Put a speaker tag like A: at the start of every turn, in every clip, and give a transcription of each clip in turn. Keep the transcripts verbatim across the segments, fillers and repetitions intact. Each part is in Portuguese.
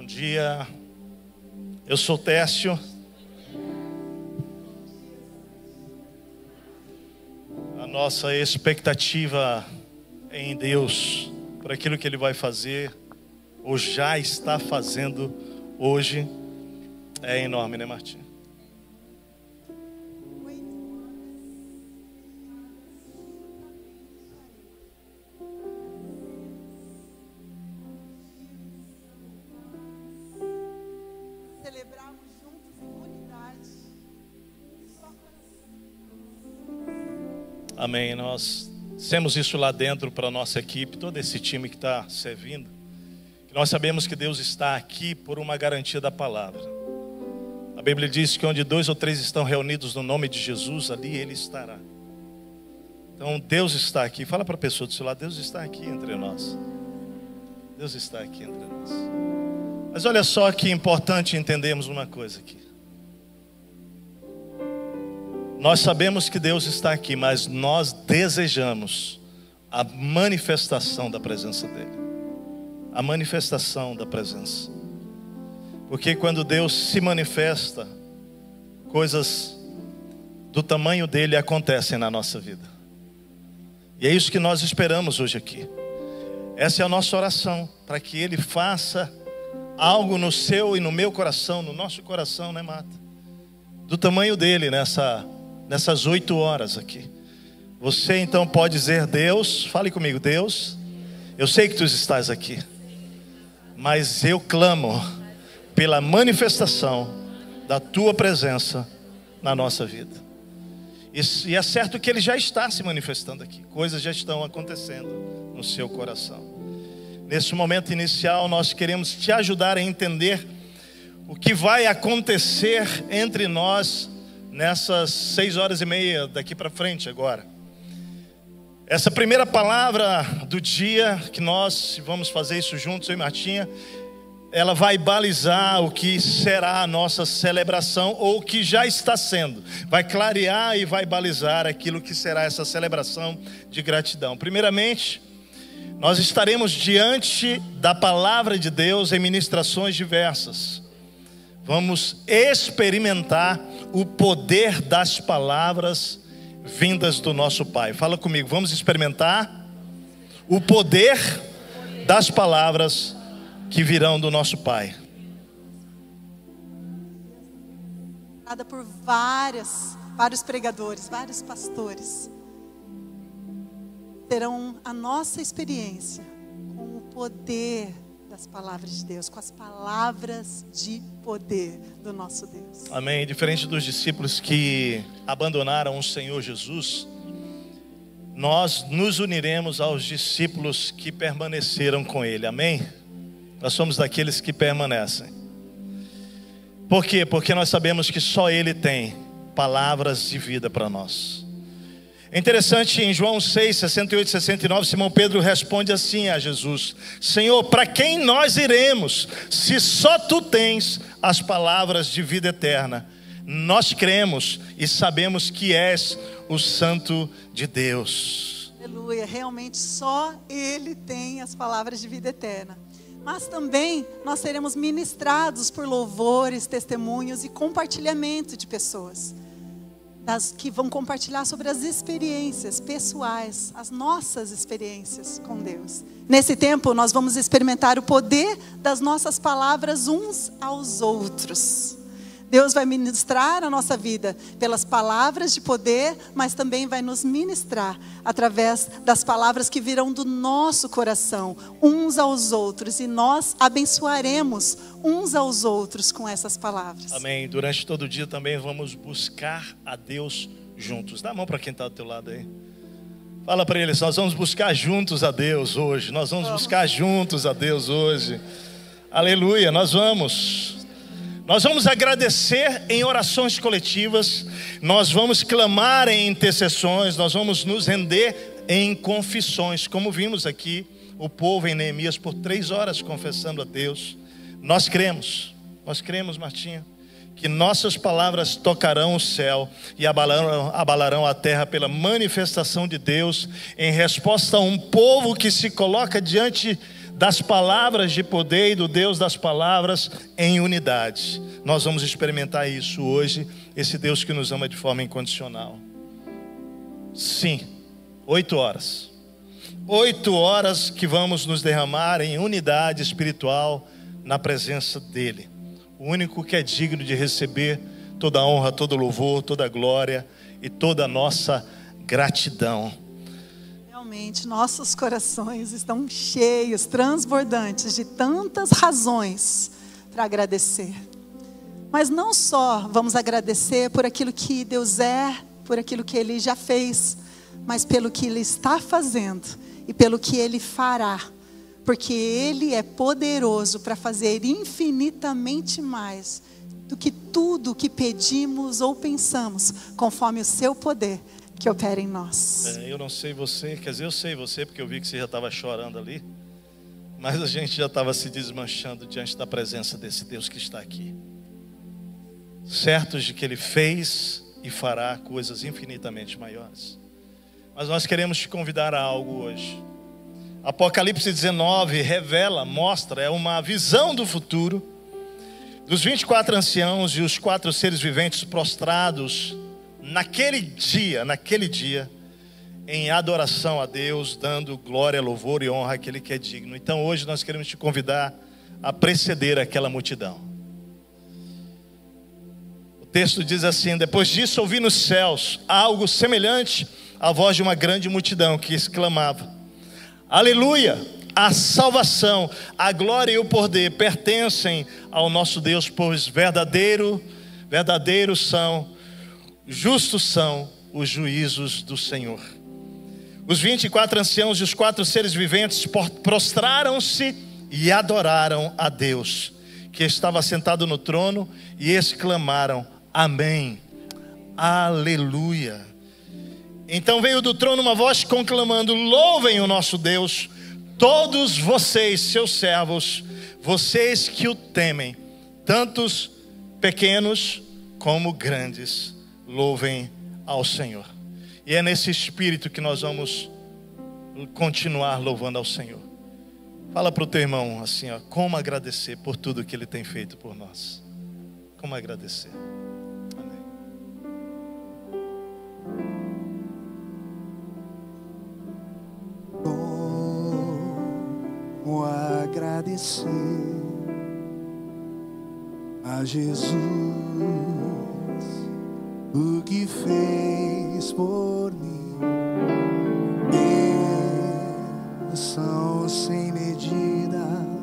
A: Bom dia, eu sou Técio. A nossa expectativa em Deus, por aquilo que Ele vai fazer, ou já está fazendo hoje, é enorme, né, Martim?
B: Celebrarmos juntos em unidade.
A: Amém. Nós temos isso lá dentro para a nossa equipe, todo esse time que está servindo. Nós sabemos que Deus está aqui por uma garantia da palavra. A Bíblia diz que onde dois ou três estão reunidos no nome de Jesus, ali Ele estará. Então Deus está aqui. Fala para a pessoa do seu lado: Deus está aqui entre nós. Deus está aqui entre nós. Mas olha só que importante entendermos uma coisa aqui. Nós sabemos que Deus está aqui, mas nós desejamos a manifestação da presença dEle. A manifestação da presença. Porque quando Deus se manifesta, coisas do tamanho dEle acontecem na nossa vida. E é isso que nós esperamos hoje aqui. Essa é a nossa oração, para que Ele faça algo no seu e no meu coração, no nosso coração, né, Marta? Do tamanho dEle nessa, nessas oito horas aqui. Você então pode dizer: Deus, fale comigo, Deus, eu sei que Tu estás aqui, mas eu clamo pela manifestação da Tua presença na nossa vida. E é certo que Ele já está se manifestando aqui. Coisas já estão acontecendo no seu coração. Nesse momento inicial, nós queremos te ajudar a entender o que vai acontecer entre nós nessas seis horas e meia daqui para frente agora. Essa primeira palavra do dia, que nós vamos fazer isso juntos, eu e Martinha, ela vai balizar o que será a nossa celebração, ou o que já está sendo. Vai clarear e vai balizar aquilo que será essa celebração de gratidão. Primeiramente, nós estaremos diante da palavra de Deus em ministrações diversas. Vamos experimentar o poder das palavras vindas do nosso Pai. Fala comigo, vamos experimentar o poder das palavras que virão do nosso Pai.
B: Dada por várias, vários pregadores, vários pastores, terão a nossa experiência com o poder das palavras de Deus, com as palavras de poder do nosso Deus.
A: Amém. Diferente dos discípulos que abandonaram o Senhor Jesus, nós nos uniremos aos discípulos que permaneceram com Ele. Amém? Nós somos daqueles que permanecem. Por quê? Porque nós sabemos que só Ele tem palavras de vida para nós. É interessante, em João seis, sessenta e oito e sessenta e nove, Simão Pedro responde assim a Jesus: Senhor, para quem nós iremos, se só Tu tens as palavras de vida eterna? Nós cremos e sabemos que és o Santo de Deus.
B: Aleluia, realmente só Ele tem as palavras de vida eterna. Mas também nós seremos ministrados por louvores, testemunhos e compartilhamento de pessoas, das que vão compartilhar sobre as experiências pessoais, as nossas experiências com Deus. Nesse tempo nós vamos experimentar o poder das nossas palavras uns aos outros. Deus vai ministrar a nossa vida pelas palavras de poder, mas também vai nos ministrar através das palavras que virão do nosso coração, uns aos outros, e nós abençoaremos uns aos outros com essas palavras.
A: Amém. Durante todo o dia também vamos buscar a Deus juntos. Dá a mão para quem está do teu lado aí. Fala para eles: nós vamos buscar juntos a Deus hoje. Nós vamos, vamos buscar juntos a Deus hoje. Aleluia, nós vamos. Nós vamos agradecer em orações coletivas, nós vamos clamar em intercessões, nós vamos nos render em confissões, como vimos aqui o povo em Neemias por três horas confessando a Deus. Nós cremos, nós cremos, Martinha, que nossas palavras tocarão o céu e abalarão, abalarão a terra pela manifestação de Deus em resposta a um povo que se coloca diante das palavras de poder e do Deus das palavras em unidade. Nós vamos experimentar isso hoje, esse Deus que nos ama de forma incondicional. Sim, oito horas. Oito horas que vamos nos derramar em unidade espiritual na presença dEle. O único que é digno de receber toda a honra, todo o louvor, toda a glória e toda a nossa gratidão.
B: Realmente, nossos corações estão cheios, transbordantes de tantas razões para agradecer. Mas não só vamos agradecer por aquilo que Deus é, por aquilo que Ele já fez, mas pelo que Ele está fazendo e pelo que Ele fará. Porque Ele é poderoso para fazer infinitamente mais do que tudo que pedimos ou pensamos, conforme o seu poder que opera em nós.
A: É, eu não sei você, quer dizer, eu sei você, porque eu vi que você já estava chorando ali, mas a gente já estava se desmanchando diante da presença desse Deus que está aqui, certos de que Ele fez e fará coisas infinitamente maiores. Mas nós queremos te convidar a algo hoje. Apocalipse dezenove revela, mostra, é uma visão do futuro, dos vinte e quatro anciãos e os quatro seres viventes prostrados naquele dia, naquele dia, em adoração a Deus, dando glória, louvor e honra àquele que é digno. Então hoje nós queremos te convidar a preceder aquela multidão. O texto diz assim: depois disso ouvi nos céus algo semelhante à voz de uma grande multidão que exclamava: aleluia! A salvação, a glória e o poder pertencem ao nosso Deus, pois verdadeiro, verdadeiros são, justos são os juízos do Senhor. Os vinte e quatro anciãos e os quatro seres viventes prostraram-se e adoraram a Deus, que estava sentado no trono, e exclamaram: amém, aleluia. Então veio do trono uma voz conclamando: louvem o nosso Deus, todos vocês, seus servos, vocês que o temem, tantos pequenos como grandes, louvem ao Senhor. E é nesse espírito que nós vamos continuar louvando ao Senhor. Fala para o teu irmão assim, ó, como agradecer por tudo que Ele tem feito por nós. Como agradecer. Amém.
C: Como agradecer a Jesus o que fez por mim. Bênção sem medidas,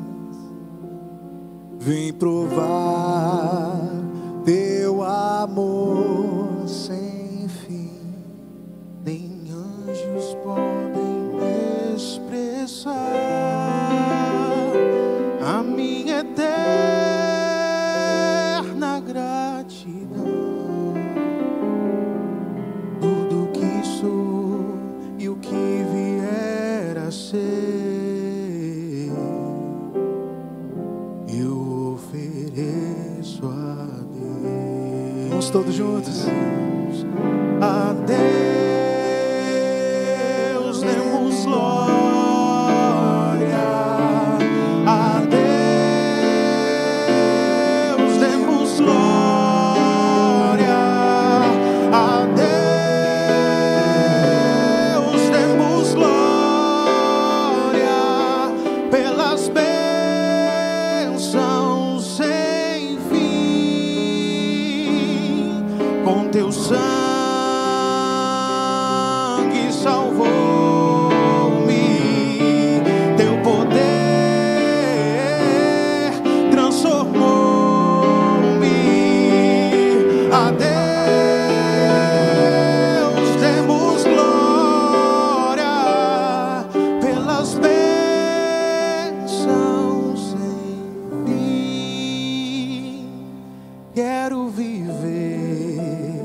C: vem provar teu amor sem fim. Nem anjos podem expressar a minha eterna gratidão. Tudo que sou e o que vier a ser, eu ofereço a Deus. Vamos todos juntos. A Deus demos glória. A Deus demos glória. A Deus demos glória pelas bênçãos sem fim. Com teu sangue salvou-me, teu poder transformou-me. A Deus demos glória pelas bênçãos sem fim. Quero viver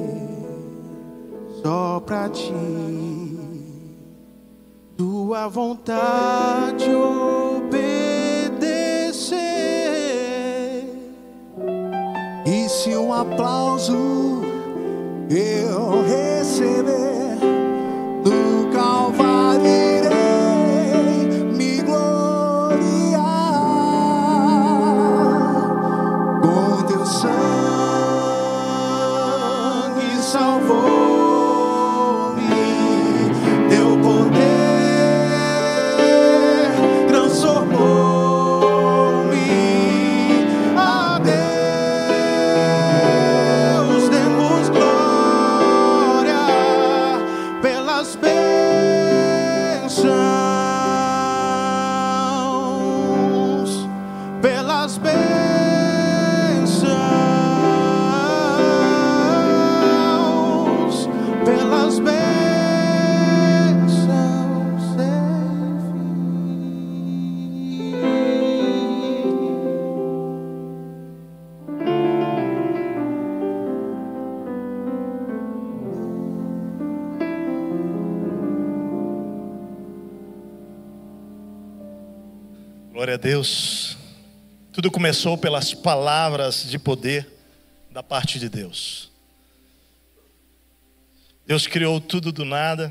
C: só pra ti, tua vontade obedecer. E se um aplauso eu receber do Calvário, irei me gloriar. pelas bênçãos, pelas bênçãos sem fim.
A: Glória a Deus. Tudo começou pelas palavras de poder da parte de Deus. Deus criou tudo do nada.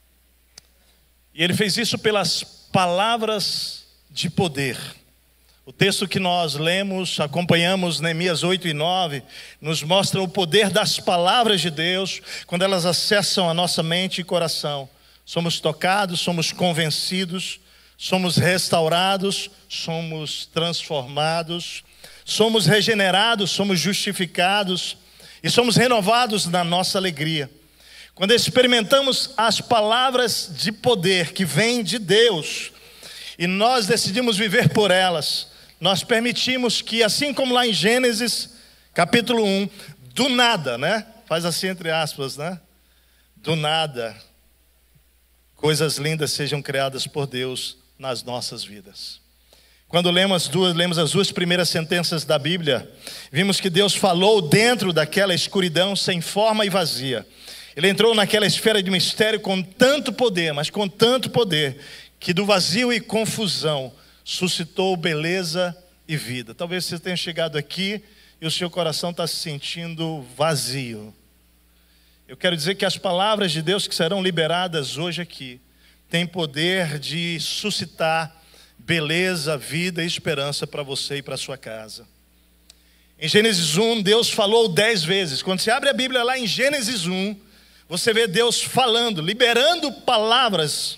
A: E Ele fez isso pelas palavras de poder. O texto que nós lemos, acompanhamos, Neemias oito e nove, nos mostra o poder das palavras de Deus, quando elas acessam a nossa mente e coração. Somos tocados, somos convencidos, somos restaurados, somos transformados, somos regenerados, somos justificados e somos renovados na nossa alegria. Quando experimentamos as palavras de poder que vêm de Deus e nós decidimos viver por elas, nós permitimos que, assim como lá em Gênesis capítulo um, do nada, né? Faz assim entre aspas, né? Do nada, coisas lindas sejam criadas por Deus nas nossas vidas. Quando lemos as duas, lemos as duas primeiras sentenças da Bíblia, vimos que Deus falou dentro daquela escuridão sem forma e vazia. Ele entrou naquela esfera de mistério com tanto poder, mas com tanto poder, que do vazio e confusão suscitou beleza e vida. Talvez você tenha chegado aqui e o seu coração está se sentindo vazio. Eu quero dizer que as palavras de Deus que serão liberadas hoje aqui tem poder de suscitar beleza, vida e esperança para você e para a sua casa. Em Gênesis um, Deus falou dez vezes. Quando você abre a Bíblia lá em Gênesis um, você vê Deus falando, liberando palavras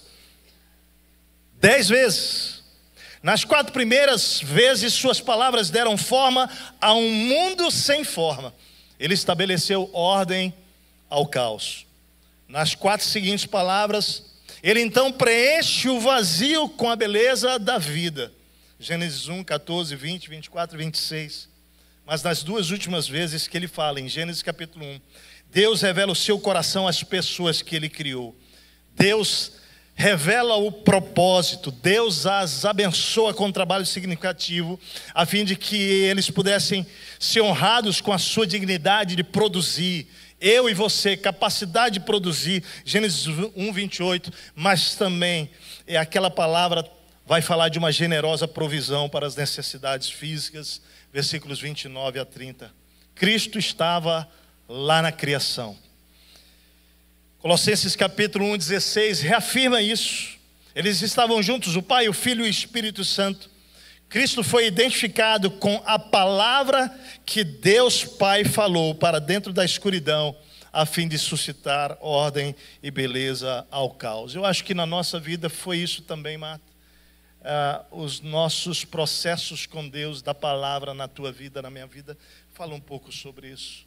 A: dez vezes. Nas quatro primeiras vezes, suas palavras deram forma a um mundo sem forma. Ele estabeleceu ordem ao caos. Nas quatro seguintes palavras, Ele então preenche o vazio com a beleza da vida. Gênesis um, catorze, vinte, vinte e quatro, vinte e seis. Mas nas duas últimas vezes que ele fala, em Gênesis capítulo um, Deus revela o seu coração às pessoas que ele criou. Deus revela o propósito. Deus as abençoa com um trabalho significativo, a fim de que eles pudessem ser honrados com a sua dignidade de produzir. Eu e você, capacidade de produzir, Gênesis um, vinte e oito, mas também é aquela palavra vai falar de uma generosa provisão para as necessidades físicas, versículos vinte e nove a trinta. Cristo estava lá na criação. Colossenses capítulo um, dezesseis, reafirma isso. Eles estavam juntos, o Pai, o Filho e o Espírito Santo. Cristo foi identificado com a palavra que Deus Pai falou para dentro da escuridão, a fim de suscitar ordem e beleza ao caos. Eu acho que na nossa vida foi isso também, Marta. Ah, os nossos processos com Deus, da palavra na tua vida, na minha vida. Fala um pouco sobre isso.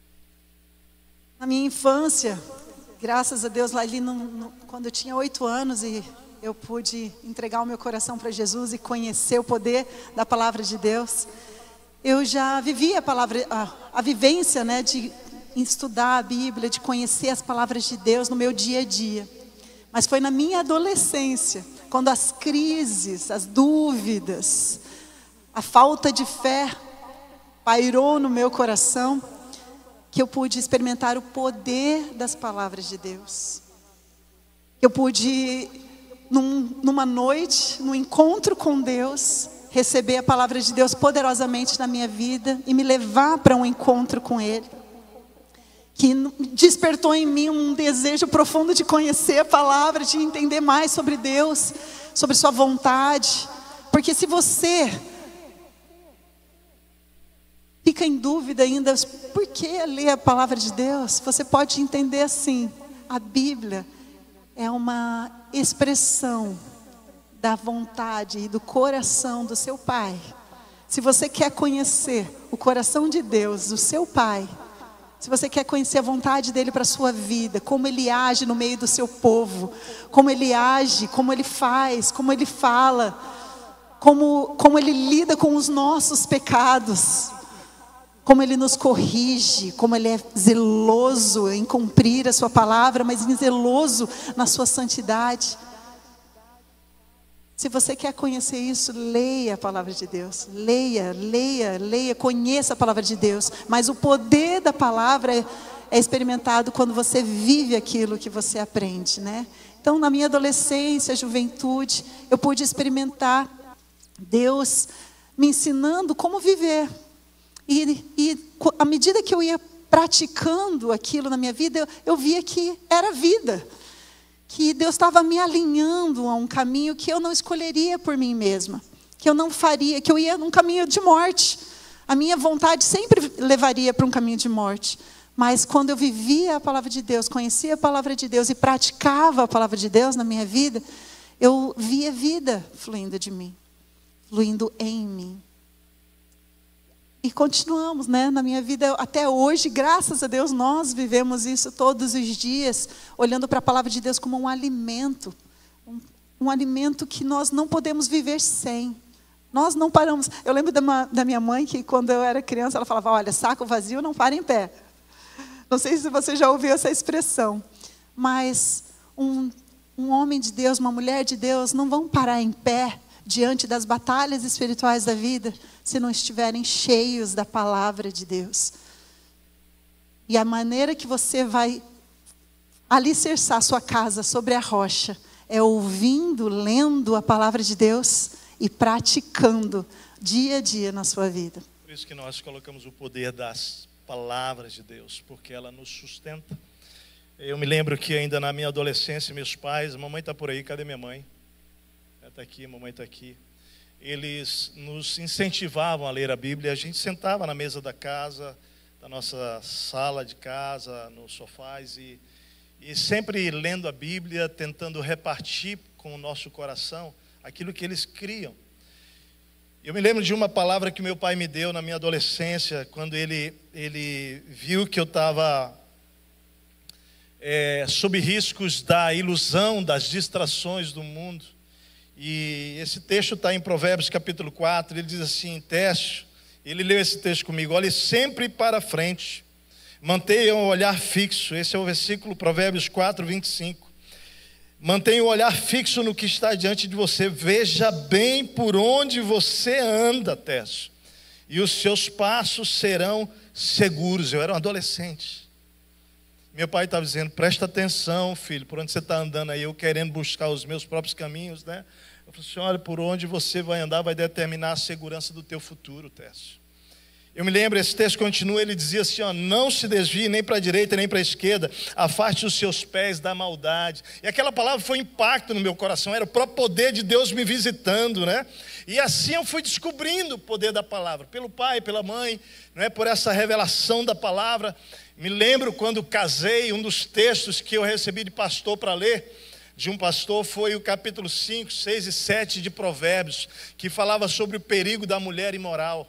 B: Na minha infância, graças a Deus, lá ali no, no, quando eu tinha oito anos e eu pude entregar o meu coração para Jesus e conhecer o poder da palavra de Deus, eu já vivia a palavra, a, a vivência, né, de estudar a Bíblia, de conhecer as palavras de Deus no meu dia a dia. Mas foi na minha adolescência, quando as crises, as dúvidas, a falta de fé pairou no meu coração, que eu pude experimentar o poder das palavras de Deus. Eu pude, num, numa noite, num encontro com Deus, receber a palavra de Deus poderosamente na minha vida e me levar para um encontro com Ele, que despertou em mim um desejo profundo de conhecer a palavra, de entender mais sobre Deus, sobre sua vontade. Porque se você fica em dúvida ainda, por que ler a palavra de Deus? Você pode entender assim: a Bíblia é uma expressão da vontade e do coração do seu Pai. Se você quer conhecer o coração de Deus, o seu Pai, se você quer conhecer a vontade dele para a sua vida, como ele age no meio do seu povo, como ele age, como ele faz, como ele fala, como, como Ele lida com os nossos pecados, como Ele nos corrige, como Ele é zeloso em cumprir a sua palavra, mas zeloso na sua santidade. Se você quer conhecer isso, leia a palavra de Deus. Leia, leia, leia, conheça a palavra de Deus. Mas o poder da palavra é, é experimentado quando você vive aquilo que você aprende, né? Então, na minha adolescência, juventude, eu pude experimentar Deus me ensinando como viver. E, e à medida que eu ia praticando aquilo na minha vida, eu, eu via que era vida. Que Deus estava me alinhando a um caminho que eu não escolheria por mim mesma, que eu não faria, que eu ia num caminho de morte. A minha vontade sempre levaria para um caminho de morte. Mas quando eu vivia a palavra de Deus, conhecia a palavra de Deus e praticava a palavra de Deus na minha vida, eu via vida fluindo de mim, fluindo em mim. E continuamos, né? Na minha vida até hoje, graças a Deus, nós vivemos isso todos os dias, olhando para a palavra de Deus como um alimento, um, um alimento que nós não podemos viver sem. Nós não paramos. Eu lembro da, uma, da minha mãe que quando eu era criança, ela falava, olha, saco vazio não para em pé. Não sei se você já ouviu essa expressão, mas um, um homem de Deus, uma mulher de Deus, não vão parar em pé diante das batalhas espirituais da vida, se não estiverem cheios da palavra de Deus. E a maneira que você vai alicerçar sua casa sobre a rocha é ouvindo, lendo a palavra de Deus e praticando dia a dia na sua vida.
A: Por isso que nós colocamos o poder das palavras de Deus, porque ela nos sustenta. Eu me lembro que ainda na minha adolescência, meus pais, mamãe está por aí, cadê minha mãe? Ela está aqui, mamãe está aqui. Eles nos incentivavam a ler a Bíblia. A gente sentava na mesa da casa, da nossa sala de casa, nos sofás, e, e sempre lendo a Bíblia, tentando repartir com o nosso coração aquilo que eles criam. Eu me lembro de uma palavra que meu pai me deu na minha adolescência, quando ele, ele viu que eu estava é, sob riscos da ilusão, das distrações do mundo. E esse texto está em Provérbios capítulo quatro, ele diz assim, Técio, ele leu esse texto comigo, olhe sempre para frente, mantenha o olhar fixo, esse é o versículo Provérbios quatro, vinte e cinco, mantenha o olhar fixo no que está diante de você, veja bem por onde você anda, Técio, e os seus passos serão seguros. Eu era um adolescente, meu pai estava dizendo, presta atenção, filho, por onde você está andando aí, eu querendo buscar os meus próprios caminhos, né? Eu falei assim, olha, por onde você vai andar vai determinar a segurança do teu futuro, Técio. Eu me lembro, esse texto continua, ele dizia assim, ó, não se desvie nem para a direita nem para a esquerda, afaste os seus pés da maldade. E aquela palavra foi impacto no meu coração, era o próprio poder de Deus me visitando, né? E assim eu fui descobrindo o poder da palavra, pelo pai, pela mãe, não é? Por essa revelação da palavra. Me lembro quando casei, um dos textos que eu recebi de pastor para ler, de um pastor, foi o capítulo cinco, seis e sete de Provérbios, que falava sobre o perigo da mulher imoral.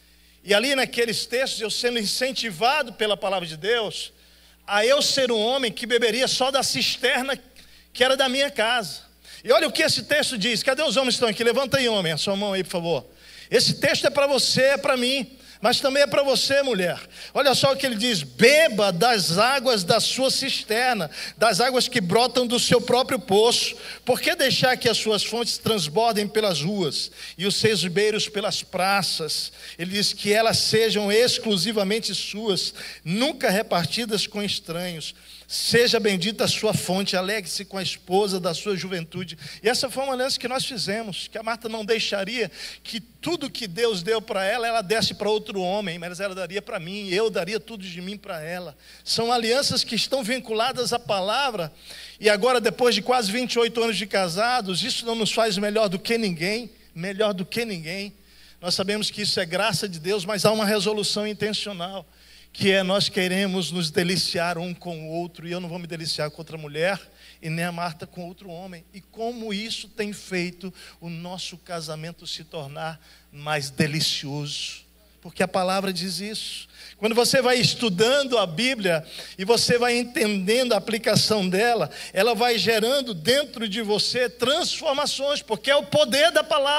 A: E ali naqueles textos, eu sendo incentivado pela palavra de Deus, a eu ser um homem que beberia só da cisterna que era da minha casa. E olha o que esse texto diz, cadê os homens que estão aqui? Levanta aí, homem, a sua mão aí, por favor. Esse texto é para você, é para mim, mas também é para você, mulher. Olha só o que ele diz, beba das águas da sua cisterna, das águas que brotam do seu próprio poço. Por que deixar que as suas fontes transbordem pelas ruas e os seus ribeiros pelas praças? Ele diz que elas sejam exclusivamente suas, nunca repartidas com estranhos. Seja bendita a sua fonte, alegre-se com a esposa da sua juventude. E essa foi uma aliança que nós fizemos, que a Marta não deixaria que tudo que Deus deu para ela, ela desse para outro homem, mas ela daria para mim, eu daria tudo de mim para ela. São alianças que estão vinculadas à palavra, e agora depois de quase vinte e oito anos de casados, isso não nos faz melhor do que ninguém, melhor do que ninguém. Nós sabemos que isso é graça de Deus, mas há uma resolução intencional, que é nós queremos nos deliciar um com o outro, e eu não vou me deliciar com outra mulher, e nem a Marta com outro homem. E como isso tem feito o nosso casamento se tornar mais delicioso, porque a palavra diz isso. Quando você vai estudando a Bíblia e você vai entendendo a aplicação dela, ela vai gerando dentro de você transformações, porque é o poder da palavra.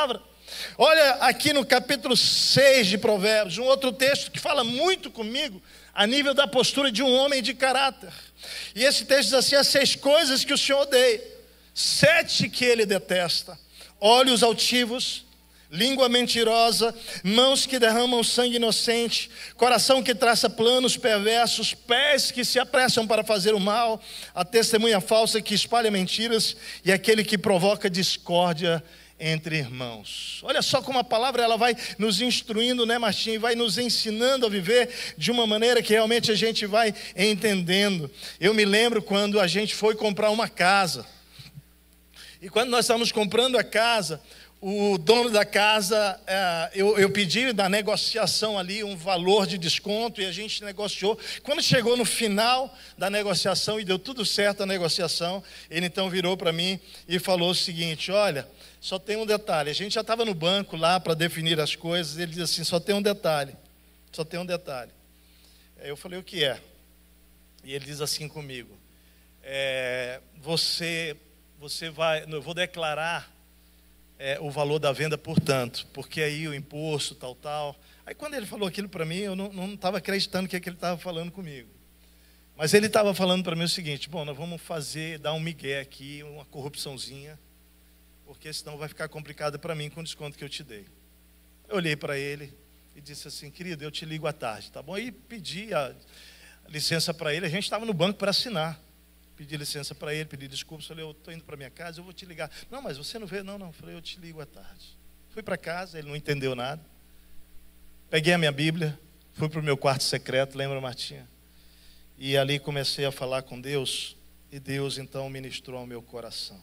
A: Olha aqui no capítulo seis de Provérbios, um outro texto que fala muito comigo a nível da postura de um homem de caráter. E esse texto diz assim: as seis coisas que o Senhor odeia, sete que ele detesta: olhos altivos, língua mentirosa, mãos que derramam sangue inocente, coração que traça planos perversos, pés que se apressam para fazer o mal, a testemunha falsa que espalha mentiras e aquele que provoca discórdia entre irmãos. Olha só como a palavra ela vai nos instruindo, né, Martim? Vai nos ensinando a viver de uma maneira que realmente a gente vai entendendo. Eu me lembro quando a gente foi comprar uma casa. E quando nós estávamos comprando a casa, o dono da casa, eu, eu pedi na negociação ali um valor de desconto e a gente negociou. Quando chegou no final da negociação e deu tudo certo a negociação, ele então virou para mim e falou o seguinte: olha, só tem um detalhe. A gente já estava no banco lá para definir as coisas. Ele diz assim: só tem um detalhe, só tem um detalhe. Eu falei: o que é? E ele diz assim comigo: é, você, você vai, eu vou declarar é, o valor da venda por tanto, porque aí o imposto, tal, tal. Aí quando ele falou aquilo para mim, eu não estava acreditando que, é que ele estava falando comigo. Mas ele estava falando para mim o seguinte: bom, nós vamos fazer, dar um migué aqui, uma corrupçãozinha, porque senão vai ficar complicado para mim com o desconto que eu te dei. Eu olhei para ele e disse assim: querido, eu te ligo à tarde, tá bom? E pedi a licença para ele. A gente estava no banco para assinar. Pedi licença para ele, pedi desculpas. Falei: eu estou indo para minha casa, eu vou te ligar. Não, mas você não veio? Não, não. Falei: eu te ligo à tarde. Fui para casa, ele não entendeu nada. Peguei a minha Bíblia, fui para o meu quarto secreto, lembra, Martinha? E ali comecei a falar com Deus, e Deus então ministrou ao meu coração.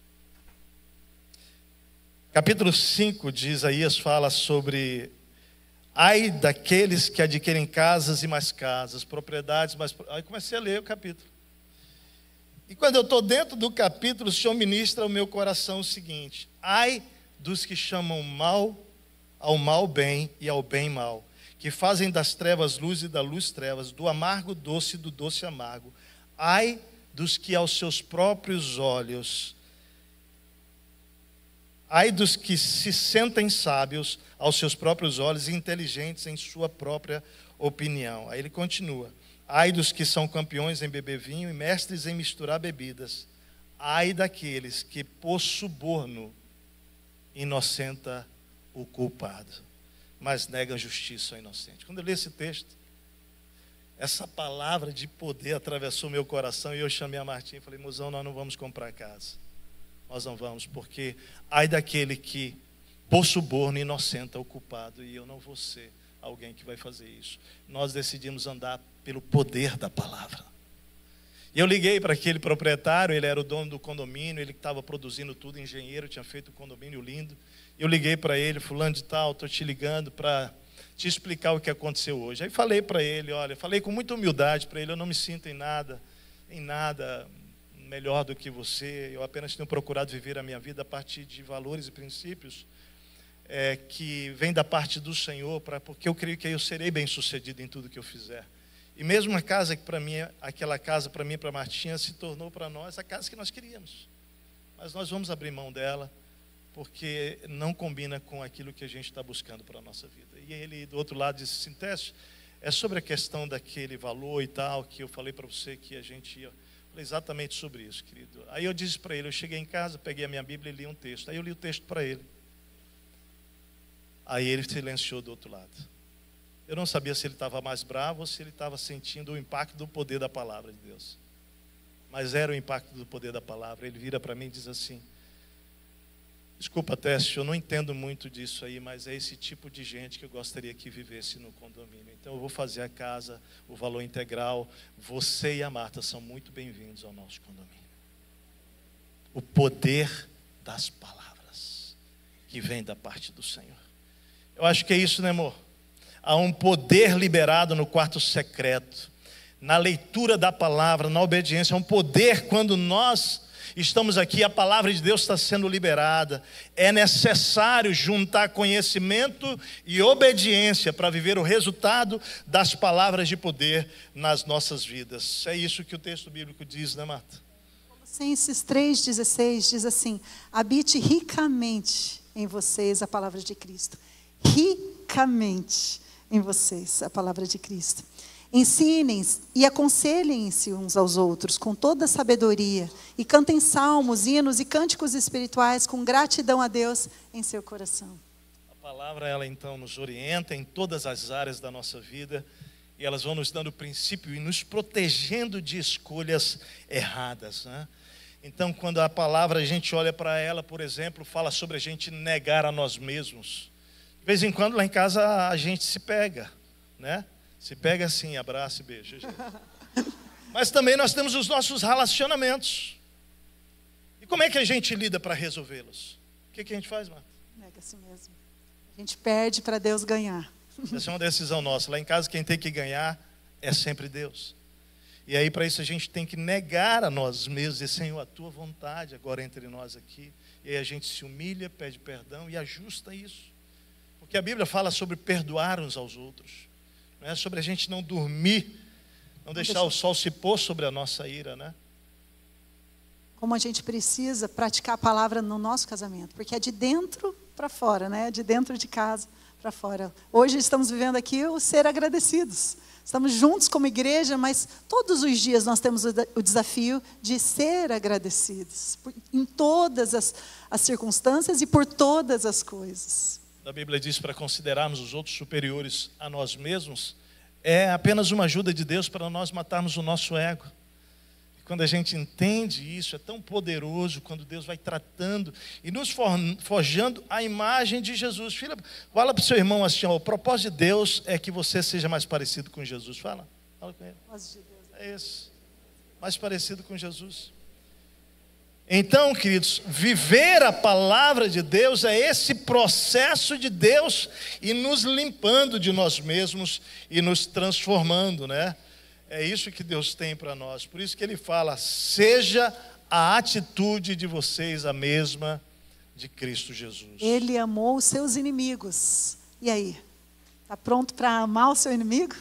A: Capítulo cinco de Isaías fala sobre: ai daqueles que adquirem casas e mais casas, propriedades mais... Aí comecei a ler o capítulo. E quando eu estou dentro do capítulo, o Senhor ministra ao meu coração o seguinte: ai dos que chamam mal ao mal bem e ao bem mal, que fazem das trevas luz e da luz trevas, do amargo doce e do doce amargo. Ai dos que aos seus próprios olhos... Ai dos que se sentem sábios aos seus próprios olhos e inteligentes em sua própria opinião. Aí ele continua: ai dos que são campeões em beber vinho e mestres em misturar bebidas. Ai daqueles que por suborno inocenta o culpado, mas nega justiça ao inocente. Quando eu li esse texto, essa palavra de poder atravessou meu coração e eu chamei a Martim e falei: mozão, nós não vamos comprar casa. Nós não vamos, porque ai daquele que por suborno inocenta o culpado, e eu não vou ser alguém que vai fazer isso. Nós decidimos andar pelo poder da palavra. E eu liguei para aquele proprietário, ele era o dono do condomínio, ele estava produzindo tudo, engenheiro, tinha feito um condomínio lindo. Eu liguei para ele: fulano de tal, estou te ligando para te explicar o que aconteceu hoje. Aí falei para ele, olha, falei com muita humildade para ele: eu não me sinto em nada, em nada... melhor do que você, eu apenas tenho procurado viver a minha vida a partir de valores e princípios é, que vêm da parte do Senhor, pra, porque eu creio que eu serei bem sucedido em tudo que eu fizer. E mesmo a casa que para mim, aquela casa para mim e para a Martinha se tornou para nós a casa que nós queríamos. Mas nós vamos abrir mão dela, porque não combina com aquilo que a gente está buscando para a nossa vida. E ele do outro lado disse assim: Técio, é sobre a questão daquele valor e tal, que eu falei para você que a gente ia... Exatamente sobre isso, querido. Aí eu disse para ele, eu cheguei em casa, peguei a minha Bíblia e li um texto. Aí eu li o texto para ele. Aí ele silenciou do outro lado. Eu não sabia se ele estava mais bravo ou se ele estava sentindo o impacto do poder da palavra de Deus. Mas era o impacto do poder da palavra. Ele vira para mim e diz assim: desculpa, Técio, eu não entendo muito disso aí, mas é esse tipo de gente que eu gostaria que vivesse no condomínio. Então eu vou fazer a casa, o valor integral. Você e a Marta são muito bem-vindos ao nosso condomínio. O poder das palavras que vem da parte do Senhor. Eu acho que é isso, né, amor? Há um poder liberado no quarto secreto, na leitura da palavra, na obediência. Há um poder quando nós estamos aqui, a palavra de Deus está sendo liberada. É necessário juntar conhecimento e obediência para viver o resultado das palavras de poder nas nossas vidas. É isso que o texto bíblico diz, né, Marta?
B: Colossenses três, dezesseis diz assim: habite ricamente em vocês a palavra de Cristo. Ricamente em vocês a palavra de Cristo. Ensinem e aconselhem-se uns aos outros com toda sabedoria e cantem salmos, hinos e cânticos espirituais com gratidão a Deus em seu coração.
A: A palavra, ela então nos orienta em todas as áreas da nossa vida e elas vão nos dando princípio e nos protegendo de escolhas erradas, né? Então, quando a palavra, a gente olha para ela, por exemplo, fala sobre a gente negar a nós mesmos. De vez em quando lá em casa a gente se pega, né? Se pega assim, abraça e beija. Mas também nós temos os nossos relacionamentos. E como é que a gente lida para resolvê-los? O que, que a gente faz, Marta?
B: Nega a si mesmo. A gente perde para Deus ganhar.
A: Essa é uma decisão nossa. Lá em casa quem tem que ganhar é sempre Deus. E aí para isso a gente tem que negar a nós mesmos e Senhor, a tua vontade agora entre nós aqui. E aí a gente se humilha, pede perdão e ajusta isso. Porque a Bíblia fala sobre perdoar uns aos outros. Não é sobre a gente não dormir, não deixar o sol se pôr sobre a nossa ira, né?
B: Como a gente precisa praticar a palavra no nosso casamento, porque é de dentro para fora, né? De dentro de casa para fora. Hoje estamos vivendo aqui o ser agradecidos. Estamos juntos como igreja, mas todos os dias nós temos o desafio de ser agradecidos em todas as, as circunstâncias e por todas as coisas.
A: A Bíblia diz para considerarmos os outros superiores a nós mesmos, é apenas uma ajuda de Deus para nós matarmos o nosso ego. E quando a gente entende isso, é tão poderoso quando Deus vai tratando e nos forjando a imagem de Jesus. Filha, fala para o seu irmão assim, ó, o propósito de Deus é que você seja mais parecido com Jesus. Fala, fala com ele. É isso, mais parecido com Jesus. Então, queridos, viver a palavra de Deus é esse processo de Deus e nos limpando de nós mesmos e nos transformando, né? É isso que Deus tem para nós. Por isso que ele fala, seja a atitude de vocês a mesma de Cristo Jesus.
B: Ele amou os seus inimigos. E aí? Está pronto para amar o seu inimigo?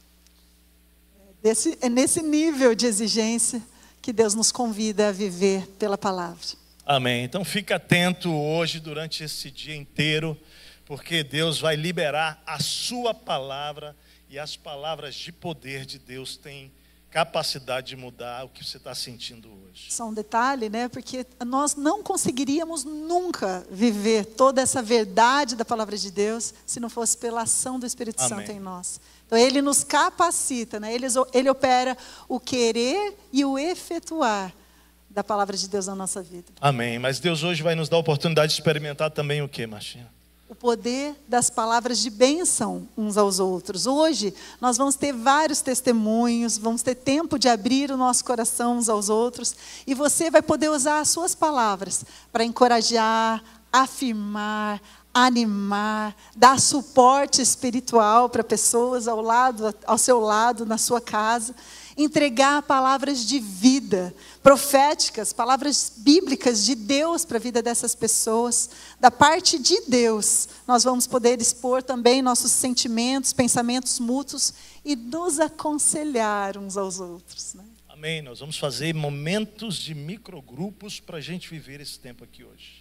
B: Desse, é nesse nível de exigência que Deus nos convida a viver pela palavra.
A: Amém. Então fica atento hoje, durante esse dia inteiro, porque Deus vai liberar a sua palavra e as palavras de poder de Deus têm capacidade de mudar o que você está sentindo hoje.
B: Só um detalhe, né? Porque nós não conseguiríamos nunca viver toda essa verdade da palavra de Deus se não fosse pela ação do Espírito Amém. Santo em nós. Então ele nos capacita, né? ele, ele opera o querer e o efetuar da palavra de Deus na nossa vida.
A: Amém. Mas Deus hoje vai nos dar a oportunidade de experimentar também o que, Martinha?
B: O poder das palavras de bênção uns aos outros. Hoje nós vamos ter vários testemunhos, vamos ter tempo de abrir o nosso coração uns aos outros. E você vai poder usar as suas palavras para encorajar, afirmar, animar, dar suporte espiritual para pessoas ao lado, ao seu lado, na sua casa, entregar palavras de vida, proféticas, palavras bíblicas de Deus para a vida dessas pessoas. Da parte de Deus, nós vamos poder expor também nossos sentimentos, pensamentos mútuos e nos aconselhar uns aos outros, né?
A: Amém. Nós vamos fazer momentos de microgrupos para a gente viver esse tempo aqui hoje.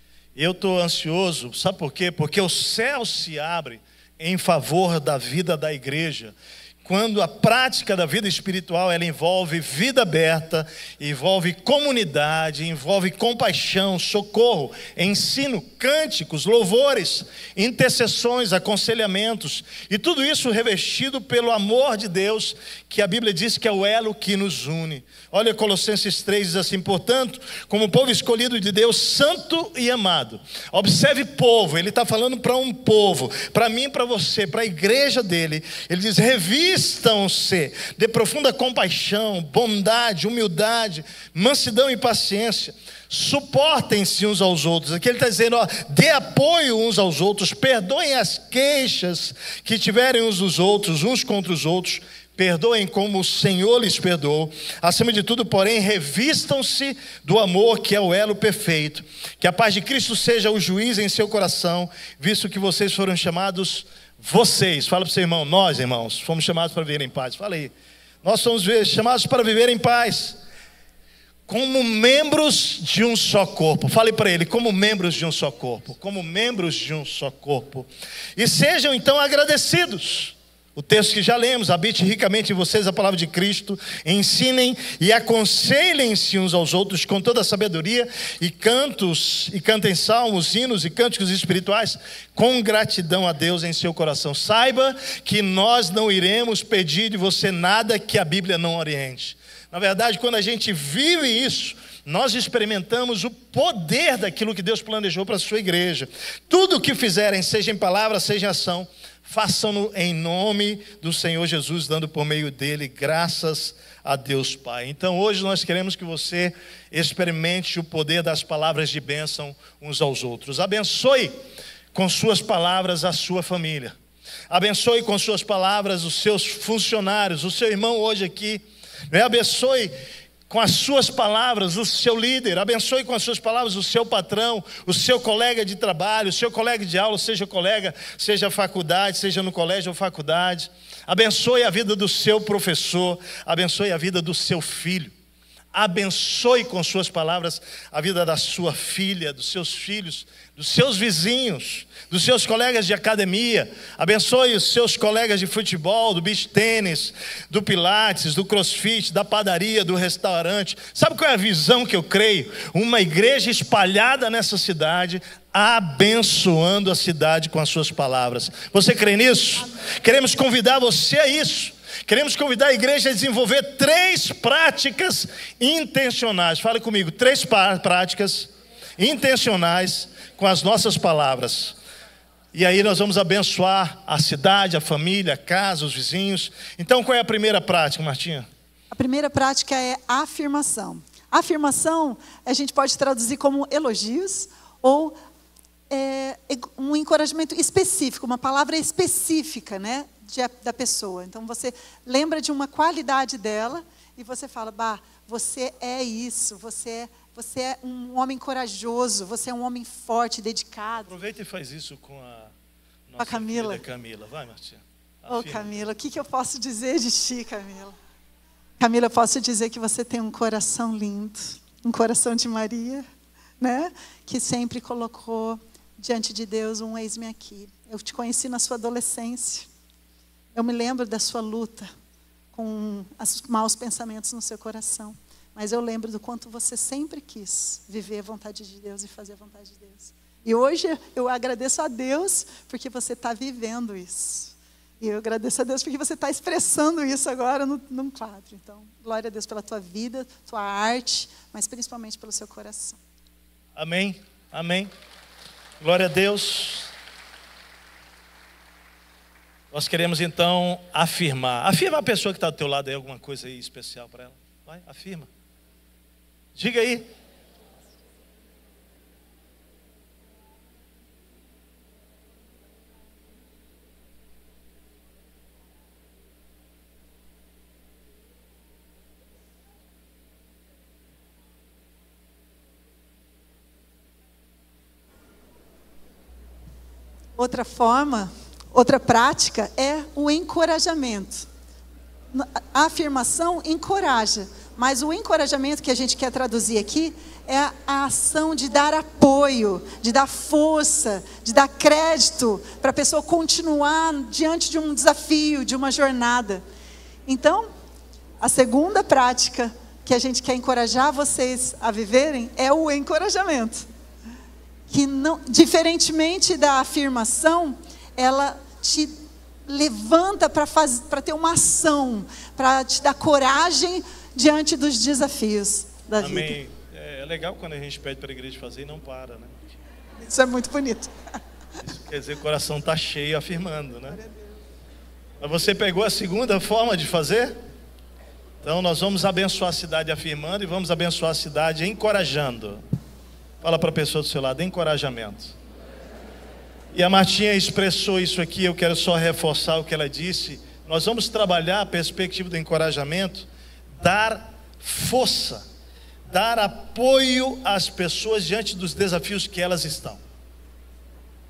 A: Eu estou ansioso, sabe por quê? Porque o céu se abre em favor da vida da igreja. Quando a prática da vida espiritual, ela envolve vida aberta, envolve comunidade, envolve compaixão, socorro, ensino, cânticos, louvores, intercessões, aconselhamentos, e tudo isso revestido pelo amor de Deus, que a Bíblia diz que é o elo que nos une. Olha, Colossenses três diz assim, portanto, como povo escolhido de Deus, santo e amado. Observe povo, ele está falando para um povo, para mim e para você, para a igreja dele. Ele diz, revistam-se de profunda compaixão, bondade, humildade, mansidão e paciência. Suportem-se uns aos outros. Aqui ele está dizendo, ó, dê apoio uns aos outros, perdoem as queixas que tiverem uns dos outros, uns contra os outros. Perdoem como o Senhor lhes perdoou. Acima de tudo, porém, revistam-se do amor, que é o elo perfeito. Que a paz de Cristo seja o juiz em seu coração, visto que vocês foram chamados, vocês, fala para o seu irmão, nós irmãos, fomos chamados para viver em paz. Fala aí, nós somos chamados para viver em paz, como membros de um só corpo. Fale para ele, como membros de um só corpo. Como membros de um só corpo. E sejam então agradecidos. O texto que já lemos: habite ricamente em vocês a palavra de Cristo, ensinem e aconselhem-se uns aos outros com toda a sabedoria, e cantos, e cantem salmos, hinos e cânticos espirituais, com gratidão a Deus em seu coração. Saiba que nós não iremos pedir de você nada que a Bíblia não oriente. Na verdade, quando a gente vive isso, nós experimentamos o poder daquilo que Deus planejou para a sua igreja. Tudo o que fizerem, seja em palavra, seja em ação, façam-no em nome do Senhor Jesus, dando por meio dele graças a Deus Pai. Então hoje nós queremos que você experimente o poder das palavras de bênção uns aos outros. Abençoe com suas palavras a sua família. Abençoe com suas palavras os seus funcionários, o seu irmão hoje aqui. Abençoe com as suas palavras o seu líder. Abençoe com as suas palavras o seu patrão, o seu colega de trabalho, o seu colega de aula, seja colega, seja faculdade, seja no colégio ou faculdade. Abençoe a vida do seu professor, abençoe a vida do seu filho. Abençoe com suas palavras a vida da sua filha, dos seus filhos, dos seus vizinhos, dos seus colegas de academia. Abençoe os seus colegas de futebol, do beach tênis, do pilates, do crossfit, da padaria, do restaurante. Sabe qual é a visão que eu creio? Uma igreja espalhada nessa cidade, abençoando a cidade com as suas palavras. Você crê nisso? Queremos convidar você a isso. Queremos convidar a igreja a desenvolver três práticas intencionais. Fale comigo, três práticas intencionais com as nossas palavras. E aí nós vamos abençoar a cidade, a família, a casa, os vizinhos. Então qual é a primeira prática, Martinha?
B: A primeira prática é a afirmação. A afirmação a gente pode traduzir como elogios ou é, um encorajamento específico, uma palavra específica, né? De, da pessoa. Então você lembra de uma qualidade dela e você fala: bah, você é isso, você é, você é um homem corajoso, você é um homem forte, dedicado.
A: Aproveita e faz isso com a nossa
B: a Camila.
A: filha Camila. Vai, Martinha.
B: Ô, Camila, o que, que eu posso dizer de ti, Camila? Camila, eu posso dizer que você tem um coração lindo, um coração de Maria, né? Que sempre colocou diante de Deus um eis-me aqui. Eu te conheci na sua adolescência. Eu me lembro da sua luta com os maus pensamentos no seu coração. Mas eu lembro do quanto você sempre quis viver a vontade de Deus e fazer a vontade de Deus. E hoje eu agradeço a Deus porque você está vivendo isso. E eu agradeço a Deus porque você está expressando isso agora no, num quadro. Então, glória a Deus pela tua vida, tua arte, mas principalmente pelo seu coração.
A: Amém, amém. Glória a Deus. Nós queremos então afirmar. Afirma a pessoa que está do teu lado aí, alguma coisa aí especial para ela. Vai, afirma. Diga aí.
B: Outra forma, outra prática é o encorajamento. A afirmação encoraja, mas o encorajamento que a gente quer traduzir aqui é a ação de dar apoio, de dar força, de dar crédito para a pessoa continuar diante de um desafio, de uma jornada. Então, a segunda prática que a gente quer encorajar vocês a viverem é o encorajamento. Que não, diferentemente da afirmação, ela te levanta para para ter uma ação, para te dar coragem diante dos desafios da vida.
A: Amém. É legal quando a gente pede para a igreja fazer e não para, né?
B: Isso é muito bonito.
A: Isso quer dizer que o coração está cheio afirmando, né? Mas você pegou a segunda forma de fazer? Então nós vamos abençoar a cidade afirmando e vamos abençoar a cidade encorajando. Fala para a pessoa do seu lado, encorajamento. E a Martinha expressou isso aqui, eu quero só reforçar o que ela disse. Nós vamos trabalhar a perspectiva do encorajamento, dar força, dar apoio às pessoas diante dos desafios que elas estão.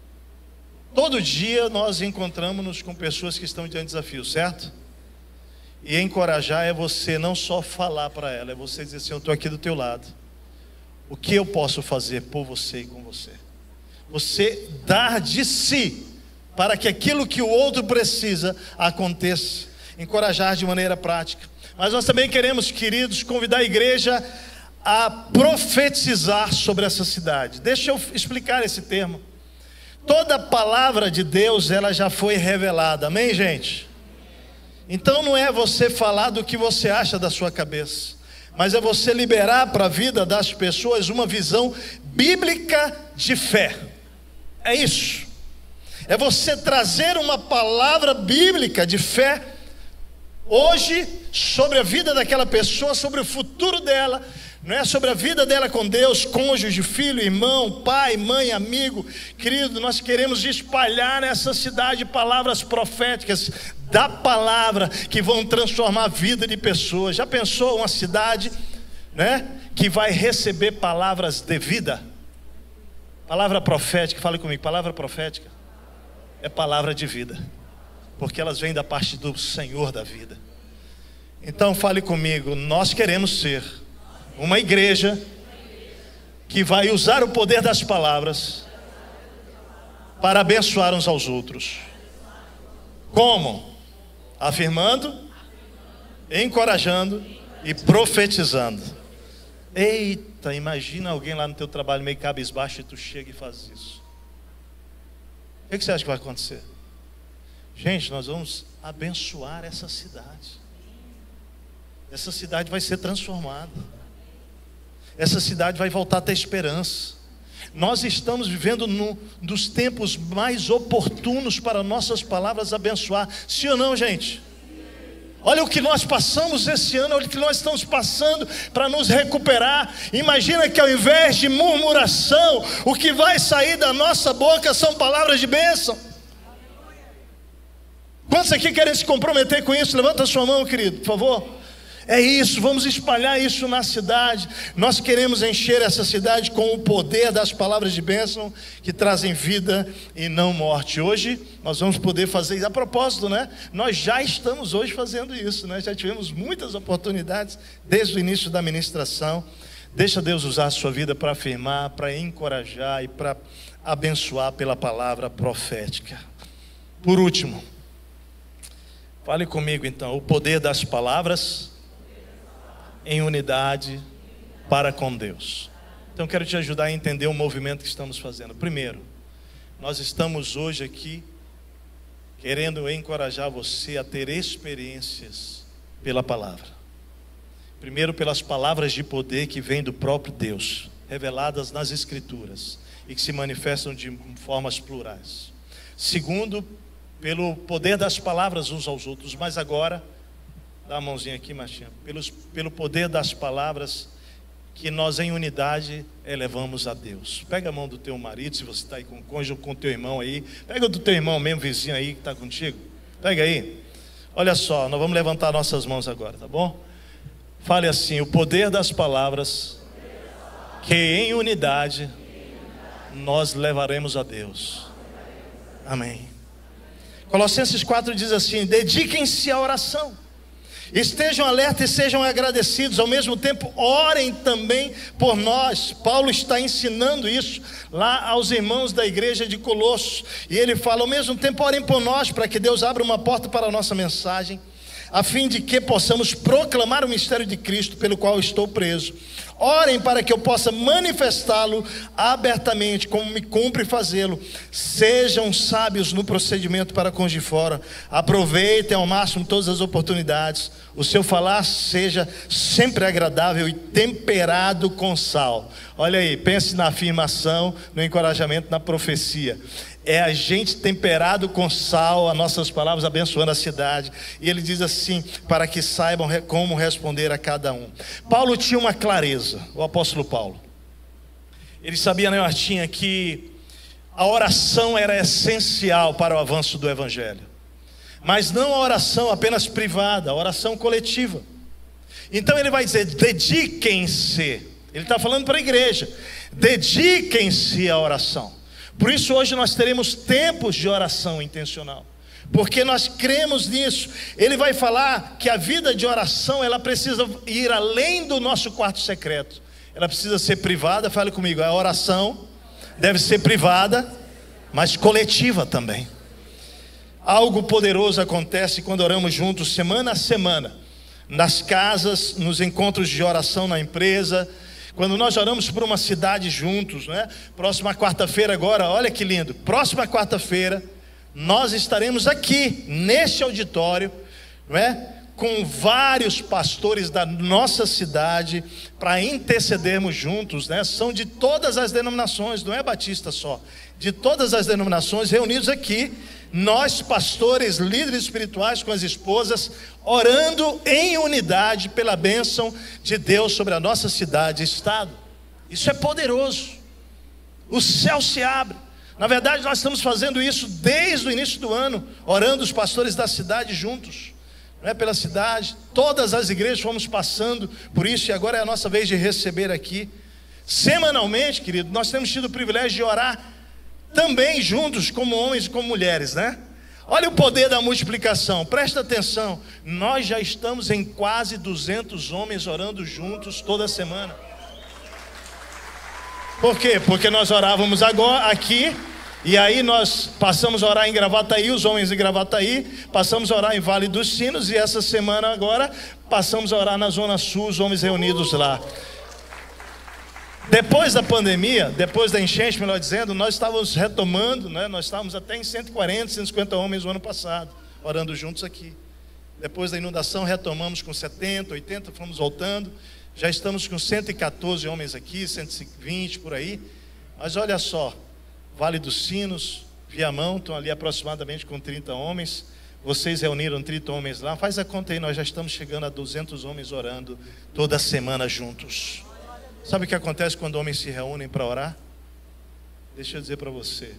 A: Todo dia nós encontramos-nos com pessoas que estão diante de desafios, certo? E encorajar é você não só falar para ela, é você dizer assim: eu estou aqui do teu lado. O que eu posso fazer por você e com você? Você dar de si para que aquilo que o outro precisa aconteça. Encorajar de maneira prática. Mas nós também queremos, queridos, convidar a igreja a profetizar sobre essa cidade. Deixa eu explicar esse termo. Toda palavra de Deus, ela já foi revelada, amém, gente? Então não é você falar do que você acha da sua cabeça, mas é você liberar para a vida das pessoas uma visão bíblica de fé. É isso. É você trazer uma palavra bíblica de fé hoje sobre a vida daquela pessoa, sobre o futuro dela. Não é sobre a vida dela com Deus, cônjuge, filho, irmão, pai, mãe, amigo. Querido, nós queremos espalhar nessa cidade palavras proféticas da palavra que vão transformar a vida de pessoas. Já pensou uma cidade, né, que vai receber palavras de vida? Palavra profética, fale comigo, palavra profética é palavra de vida, porque elas vêm da parte do Senhor da vida. Então fale comigo, nós queremos ser uma igreja que vai usar o poder das palavras para abençoar uns aos outros. Como? Afirmando, encorajando e profetizando. Eita, imagina alguém lá no teu trabalho meio cabisbaixo e tu chega e faz isso. O que você acha que vai acontecer? Gente, nós vamos abençoar essa cidade. Essa cidade vai ser transformada. Essa cidade vai voltar a ter esperança. Nós estamos vivendo num dos tempos mais oportunos para nossas palavras abençoar. Sim ou não, gente? Olha o que nós passamos esse ano, olha o que nós estamos passando para nos recuperar. Imagina que ao invés de murmuração, o que vai sair da nossa boca são palavras de bênção. Quantos aqui querem se comprometer com isso? Levanta a sua mão, querido, por favor. É isso, vamos espalhar isso na cidade. Nós queremos encher essa cidade com o poder das palavras de bênção que trazem vida e não morte. Hoje nós vamos poder fazer isso. A propósito, né? Nós já estamos hoje fazendo isso, né? Já tivemos muitas oportunidades desde o início da ministração. Deixa Deus usar a sua vida para afirmar, para encorajar e para abençoar pela palavra profética. Por último, fale comigo então, o poder das palavras em unidade para com Deus. Então quero te ajudar a entender o movimento que estamos fazendo. Primeiro, nós estamos hoje aqui querendo encorajar você a ter experiências pela palavra. Primeiro, pelas palavras de poder que vêm do próprio Deus, reveladas nas Escrituras e que se manifestam de formas plurais. Segundo, pelo poder das palavras uns aos outros. Mas agora, dá a mãozinha aqui, Martinha. Pelos, pelo poder das palavras que nós em unidade elevamos a Deus. Pega a mão do teu marido, se você está aí com o cônjuge ou com o teu irmão aí. Pega do teu irmão mesmo, vizinho aí que está contigo. Pega aí. Olha só, nós vamos levantar nossas mãos agora, tá bom? Fale assim, o poder das palavras que em unidade nós levaremos a Deus. Amém. Colossenses quatro diz assim, dediquem-se à oração. Estejam alertas e sejam agradecidos, ao mesmo tempo orem também por nós. Paulo está ensinando isso lá aos irmãos da igreja de Colossos, e ele fala, ao mesmo tempo orem por nós, para que Deus abra uma porta para a nossa mensagem, a fim de que possamos proclamar o mistério de Cristo, pelo qual estou preso. Orem para que eu possa manifestá-lo abertamente, como me cumpre fazê-lo. Sejam sábios no procedimento para com os de fora. Aproveitem ao máximo todas as oportunidades. O seu falar seja sempre agradável e temperado com sal. Olha aí, pense na afirmação, no encorajamento, na profecia. É a gente temperado com sal, as nossas palavras abençoando a cidade. E ele diz assim, para que saibam como responder a cada um. Paulo tinha uma clareza, o apóstolo Paulo. Ele sabia, né, Martinha, que a oração era essencial para o avanço do evangelho. Mas não a oração apenas privada, a oração coletiva. Então ele vai dizer, dediquem-se. Ele está falando para a igreja, dediquem-se à oração. Por isso hoje nós teremos tempos de oração intencional. porque nós cremos nisso. Ele vai falar que a vida de oração, ela precisa ir além do nosso quarto secreto. Ela precisa ser privada. Fale comigo, a oração deve ser privada, mas coletiva também. Algo poderoso acontece quando oramos juntos, semana a semana, nas casas, nos encontros de oração na empresa, quando nós oramos por uma cidade juntos, né? Próxima quarta-feira agora, olha que lindo, próxima quarta-feira, nós estaremos aqui, neste auditório, não é? Com vários pastores da nossa cidade, para intercedermos juntos, né? São de todas as denominações, não é batista só, de todas as denominações reunidos aqui, nós pastores, líderes espirituais com as esposas, orando em unidade pela bênção de Deus sobre a nossa cidade e estado. Isso é poderoso, o céu se abre. Na verdade, nós estamos fazendo isso desde o início do ano, orando os pastores da cidade juntos, não é, pela cidade. Todas as igrejas fomos passando por isso, e agora é a nossa vez de receber aqui. Semanalmente, querido, nós temos tido o privilégio de orar também juntos, como homens e como mulheres, né? Olha o poder da multiplicação, presta atenção. Nós já estamos em quase duzentos homens orando juntos toda semana. Por quê? Porque nós orávamos agora aqui, e aí nós passamos a orar em Gravataí, os homens em Gravataí, passamos a orar em Vale dos Sinos, e essa semana agora passamos a orar na Zona Sul, os homens reunidos lá. Depois da pandemia, depois da enchente, melhor dizendo, nós estávamos retomando, né? Nós estávamos até em cento e quarenta, cento e cinquenta homens no ano passado, orando juntos aqui. Depois da inundação retomamos com setenta, oitenta, fomos voltando. Já estamos com cento e quatorze homens aqui, cento e vinte por aí. Mas olha só, Vale dos Sinos, Viamão, estão ali aproximadamente com trinta homens. Vocês reuniram trinta homens lá. Faz a conta aí, nós já estamos chegando a duzentos homens orando toda semana juntos. Sabe o que acontece quando homens se reúnem para orar? Deixa eu dizer para você,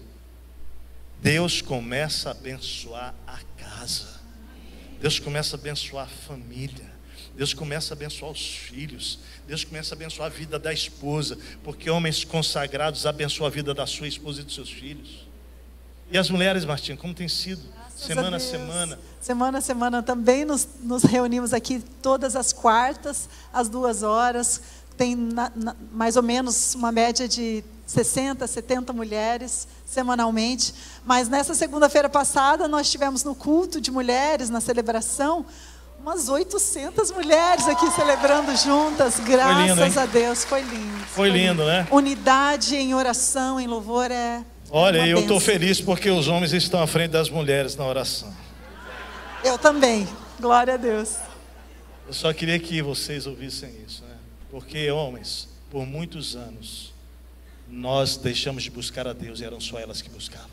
A: Deus começa a abençoar a casa, Deus começa a abençoar a família, Deus começa a abençoar os filhos, Deus começa a abençoar a vida da esposa, porque homens consagrados abençoam a vida da sua esposa e dos seus filhos. E as mulheres, Martinha, como tem sido? Graças semana a, a semana.
B: Semana a semana também nos, nos reunimos aqui todas as quartas, às duas horas. Tem na, na, mais ou menos uma média de sessenta, setenta mulheres semanalmente. Mas nessa segunda-feira passada nós tivemos no culto de mulheres, na celebração, umas oitocentas mulheres aqui celebrando juntas, graças lindo, a Deus, foi lindo.
A: Foi, foi lindo, né?
B: Unidade em oração, em louvor é...
A: Olha, eu estou feliz porque os homens estão à frente das mulheres na oração.
B: Eu também, glória a Deus.
A: Eu só queria que vocês ouvissem isso, né? Porque, homens, por muitos anos, nós deixamos de buscar a Deus e eram só elas que buscavam.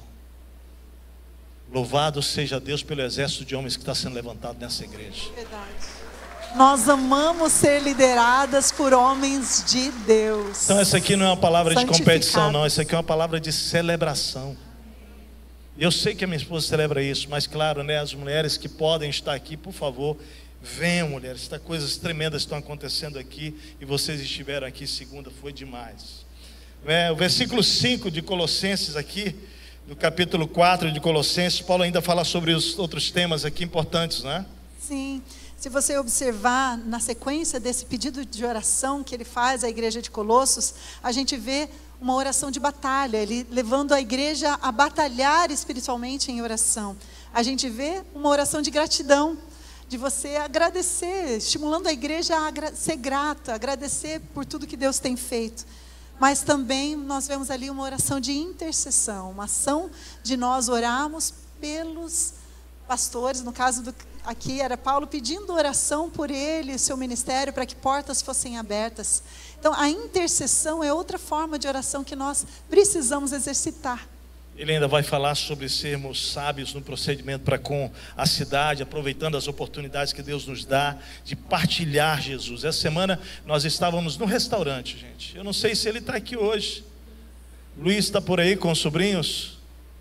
A: Louvado seja Deus pelo exército de homens que está sendo levantado nessa igreja.
B: Verdade. Nós amamos ser lideradas por homens de Deus.
A: Então essa aqui não é uma palavra de competição, não. Essa aqui é uma palavra de celebração. Eu sei que a minha esposa celebra isso, mas claro, né, as mulheres que podem estar aqui, por favor, venham, mulheres. Está coisas tremendas estão acontecendo aqui, e vocês estiveram aqui segunda, foi demais. É, o versículo cinco de Colossenses aqui, do capítulo quatro de Colossenses, Paulo ainda fala sobre os outros temas aqui importantes, né?
B: Sim. Se você observar na sequência desse pedido de oração que ele faz à igreja de Colossos, a gente vê uma oração de batalha, ele levando a igreja a batalhar espiritualmente em oração. A gente vê uma oração de gratidão, de você agradecer, estimulando a igreja a ser grata, agradecer por tudo que Deus tem feito. Mas também nós vemos ali uma oração de intercessão, uma ação de nós orarmos pelos pastores, no caso do, aqui era Paulo pedindo oração por ele e seu ministério para que portas fossem abertas. Então a intercessão é outra forma de oração que nós precisamos exercitar.
A: Ele ainda vai falar sobre sermos sábios no procedimento para com a cidade, aproveitando as oportunidades que Deus nos dá de partilhar Jesus. Essa semana nós estávamos no restaurante, gente. Eu não sei se ele está aqui hoje. Luiz está por aí com os sobrinhos.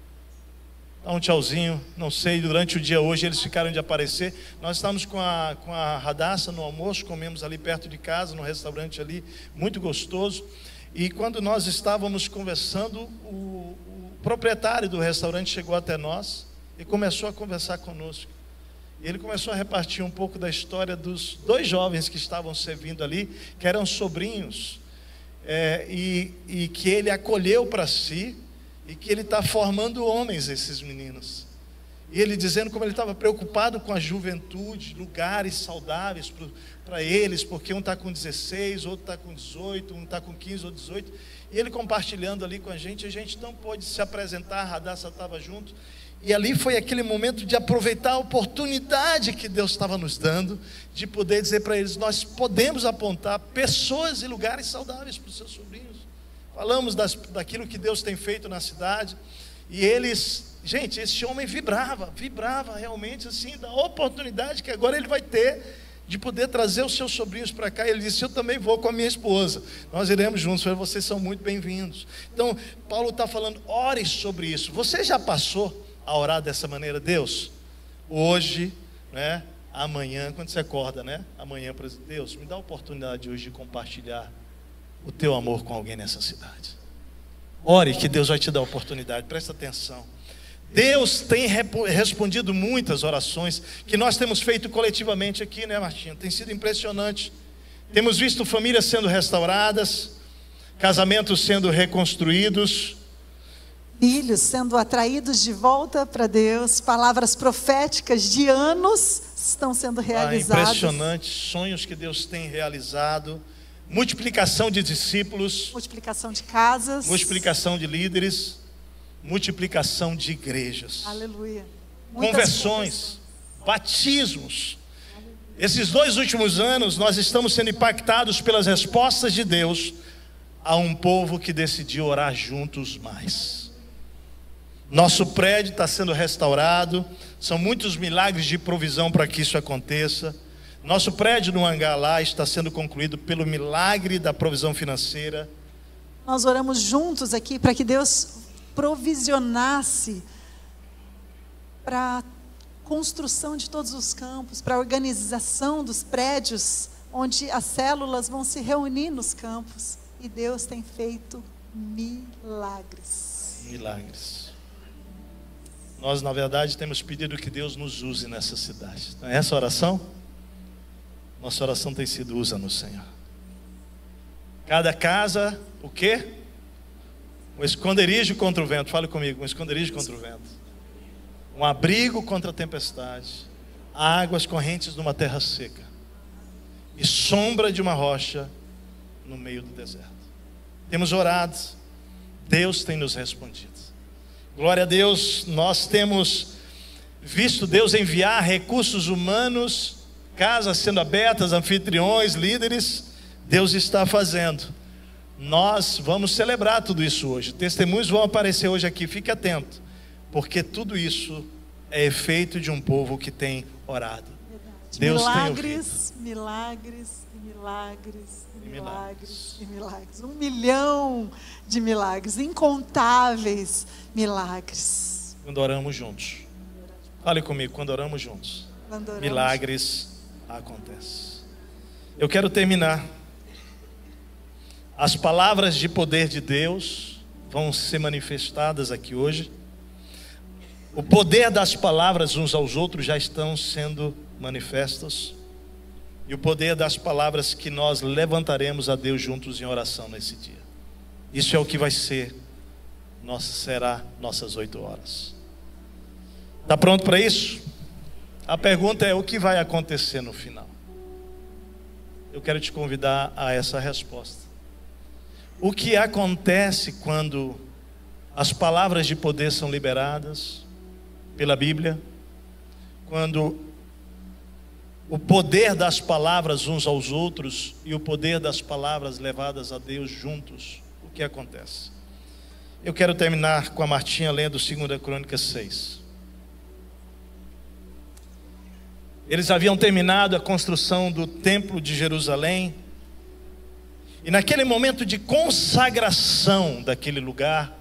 A: Dá um tchauzinho, não sei, durante o dia hoje eles ficaram de aparecer. Nós estávamos com a, com a Radassa no almoço, comemos ali perto de casa, no restaurante ali, muito gostoso. E quando nós estávamos conversando, o, o proprietário do restaurante chegou até nós e começou a conversar conosco. E ele começou a repartir um pouco da história dos dois jovens que estavam servindo ali, que eram sobrinhos, é, e, e que ele acolheu para si, e que ele está formando homens, esses meninos. E ele dizendo como ele estava preocupado com a juventude, lugares saudáveis para eles, porque um está com dezesseis, outro está com dezoito, um está com quinze ou dezoito. E ele compartilhando ali com a gente, a gente não pôde se apresentar, a Radassa estava junto. E ali foi aquele momento de aproveitar a oportunidade que Deus estava nos dando, de poder dizer para eles, nós podemos apontar pessoas e lugares saudáveis para os seus sobrinhos. Falamos das, daquilo que Deus tem feito na cidade, e eles, gente, esse homem vibrava, vibrava realmente assim, da oportunidade que agora ele vai ter, de poder trazer os seus sobrinhos para cá. Ele disse, eu também vou com a minha esposa, nós iremos juntos, vocês são muito bem-vindos. Então, Paulo está falando, ore sobre isso. Você já passou a orar dessa maneira? Deus, hoje, né, amanhã, quando você acorda, né, amanhã, por exemplo, Deus, me dá a oportunidade hoje de compartilhar o teu amor com alguém nessa cidade. Ore que Deus vai te dar a oportunidade, presta atenção. Deus tem respondido muitas orações que nós temos feito coletivamente aqui, né, Martinha? Tem sido impressionante. Temos visto famílias sendo restauradas, casamentos sendo reconstruídos,
B: filhos sendo atraídos de volta para Deus, palavras proféticas de anos estão sendo realizadas.
A: Ah, impressionante, sonhos que Deus tem realizado, multiplicação de discípulos,
B: multiplicação de casas,
A: multiplicação de líderes, multiplicação de igrejas.
B: Aleluia. Muitas
A: Conversões, batismos. Esses dois últimos anos nós estamos sendo impactados pelas respostas de Deus a um povo que decidiu orar juntos mais. Nosso prédio está sendo restaurado, são muitos milagres de provisão para que isso aconteça. Nosso prédio no hangar lá está sendo concluído pelo milagre da provisão financeira.
B: Nós oramos juntos aqui para que Deus provisionasse para a construção de todos os campos, para a organização dos prédios, onde as células vão se reunir nos campos. E Deus tem feito milagres.
A: Milagres. Nós, na verdade, temos pedido que Deus nos use nessa cidade. Não é essa a oração? Nossa oração tem sido, usa-nos, Senhor. Cada casa, o quê? Um esconderijo contra o vento. Fale comigo, um esconderijo contra o vento. Um abrigo contra a tempestade. Águas correntes numa terra seca. E sombra de uma rocha no meio do deserto. Temos orado, Deus tem nos respondido. Glória a Deus, nós temos visto Deus enviar recursos humanos, casas sendo abertas, anfitriões, líderes. Deus está fazendo. Nós vamos celebrar tudo isso hoje. Testemunhos vão aparecer hoje aqui, fique atento, porque tudo isso é efeito de um povo que tem orado.
B: Verdade.
A: Deus
B: milagres,
A: tem
B: milagres, milagres,
A: E
B: milagres e milagres. Um milhão de milagres, incontáveis milagres.
A: Quando oramos juntos. Fale comigo, quando oramos juntos,
B: Quando oramos,
A: milagres acontecem. Eu quero terminar. As palavras de poder de Deus vão ser manifestadas aqui hoje. O poder das palavras uns aos outros já estão sendo manifestos. E o poder das palavras que nós levantaremos a Deus juntos em oração nesse dia. Isso é o que vai ser, nossa, será nossas oito horas. Está pronto para isso? A pergunta é, o que vai acontecer no final? Eu quero te convidar a essa resposta. O que acontece quando as palavras de poder são liberadas pela Bíblia? Quando o poder das palavras uns aos outros e o poder das palavras levadas a Deus juntos, o que acontece? Eu quero terminar com a Martinha lendo segunda Crônicas seis. Eles haviam terminado a construção do templo de Jerusalém, e naquele momento de consagração daquele lugar,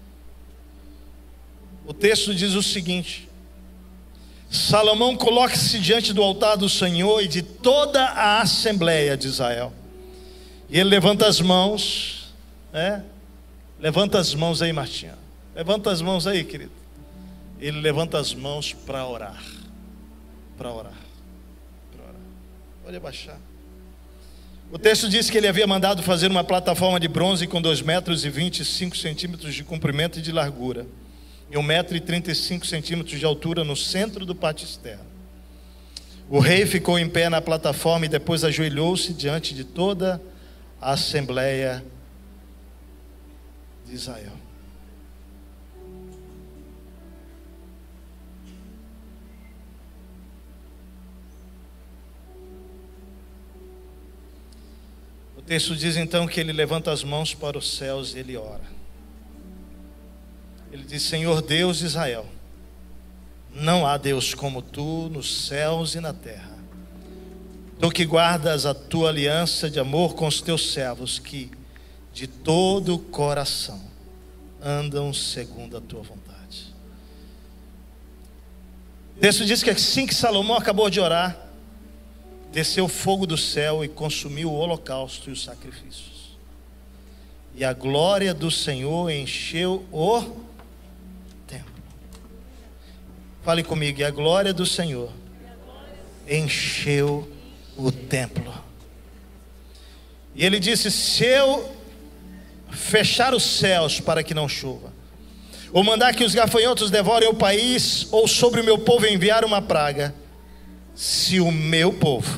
A: o texto diz o seguinte: Salomão coloca-se diante do altar do Senhor e de toda a assembleia de Israel, e ele levanta as mãos, né? Levanta as mãos aí, Martinha, levanta as mãos aí, querido. ele levanta as mãos para orar. Para orar. Para orar. Pode abaixar. O texto diz que ele havia mandado fazer uma plataforma de bronze com dois metros e vinte e cinco centímetros de comprimento e de largura, e um metro e trinta e cinco centímetros de altura no centro do pátio externo. O rei ficou em pé na plataforma e depois ajoelhou-se diante de toda a Assembleia de Israel. O texto diz então que ele levanta as mãos para os céus e ele ora. Ele diz: Senhor Deus de Israel, não há Deus como tu nos céus e na terra. Tu que guardas a tua aliança de amor com os teus servos, que de todo o coração andam segundo a tua vontade. O texto diz que assim que Salomão acabou de orar, desceu fogo do céu e consumiu o holocausto e os sacrifícios. E a glória do Senhor encheu o templo. Fale comigo. E a glória do Senhor encheu o templo. E ele disse: se eu fechar os céus para que não chova, ou mandar que os gafanhotos devorem o país, ou sobre o meu povo enviar uma praga, se o meu povo,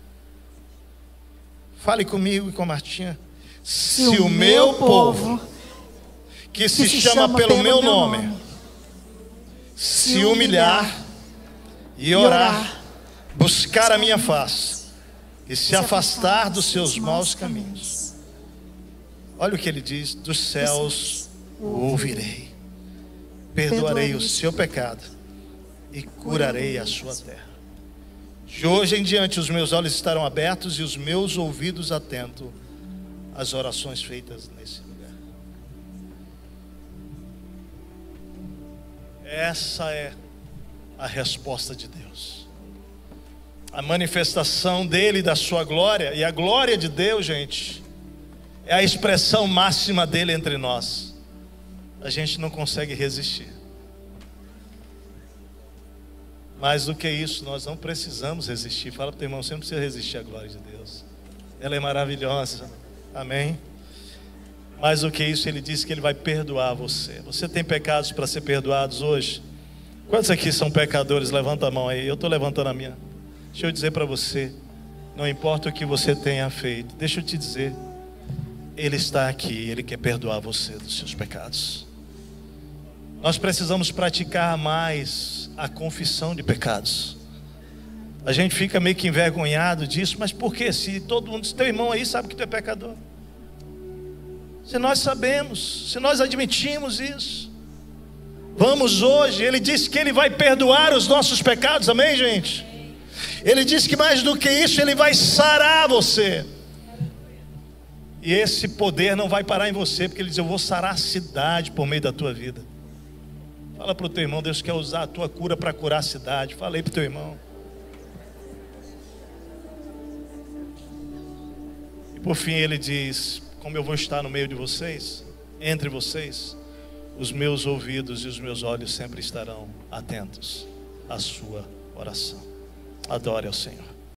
A: fale comigo e com a Martinha, se, se o meu povo, que se, se chama, chama pelo meu nome, nome se humilhar e orar, buscar a minha face e se afastar dos seus maus caminhos, olha o que ele diz: dos céus o ouvirei, perdoarei o seu pecado e curarei a sua terra. De hoje em diante os meus olhos estarão abertos e os meus ouvidos atentos às orações feitas nesse lugar. Essa é a resposta de Deus, a manifestação dele e da sua glória. E a glória de Deus, gente, é a expressão máxima dele entre nós. A gente não consegue resistir. Mais do que isso, nós não precisamos resistir. Fala para o teu irmão: você não precisa resistir à glória de Deus, ela é maravilhosa. Amém? Mais do que isso, ele disse que ele vai perdoar você. Você tem pecados para ser perdoados hoje? Quantos aqui são pecadores? Levanta a mão aí. Eu estou levantando a minha. Deixa eu dizer para você, não importa o que você tenha feito, deixa eu te dizer, ele está aqui, ele quer perdoar você dos seus pecados. Nós precisamos praticar mais a confissão de pecados. A gente fica meio que envergonhado disso, mas por quê? Se todo mundo, se teu irmão aí sabe que tu é pecador, se nós sabemos, se nós admitimos isso, vamos hoje, ele disse que ele vai perdoar os nossos pecados, amém, gente? Ele disse que mais do que isso, ele vai sarar você. E esse poder não vai parar em você, porque ele diz: eu vou sarar a cidade por meio da tua vida. Fala para o teu irmão: Deus quer usar a tua cura para curar a cidade. Fala aí para o teu irmão. E por fim ele diz: como eu vou estar no meio de vocês, entre vocês, os meus ouvidos e os meus olhos sempre estarão atentos à sua oração. Adore ao Senhor.